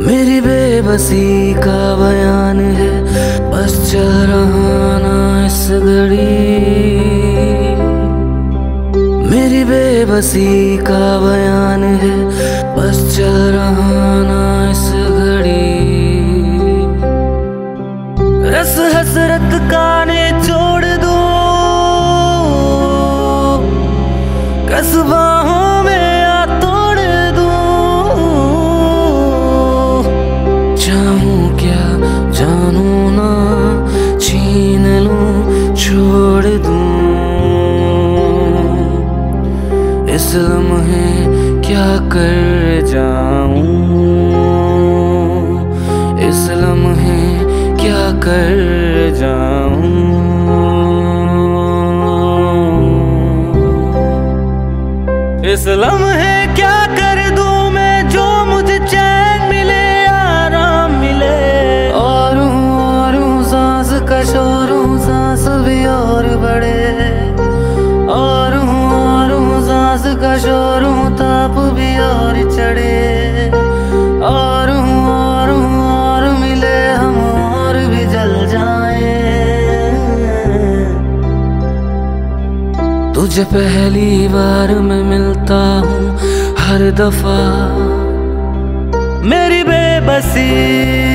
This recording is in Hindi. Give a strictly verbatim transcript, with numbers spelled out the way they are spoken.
मेरी बेबसी का बयान है, बस चल रहा ना इस घड़ी। मेरी बेबसी का बयान है, बस चल रहा ना इस घड़ी। रस हसरत का निचोड़ दूं, कसबाहों में आ तोड़ दूं। चाहूं क्या जानूं ना, छीन लूं छोड़ दूं। इस लम्हे क्या कर जाऊं, इस लम्हे क्या कर जाऊं। इस लम्हे क्या कर दूं मैं, जो मुझे चैन मिले आराम मिले। और और सांस का शोर, सांस भी और बढ़े। और और सांस का शोर, ताप भी और चढ़े। और और और मिले हम और भी जल जाए। तुझे पहली बार मैं मिलता हूँ हर दफा, मेरी बेबसी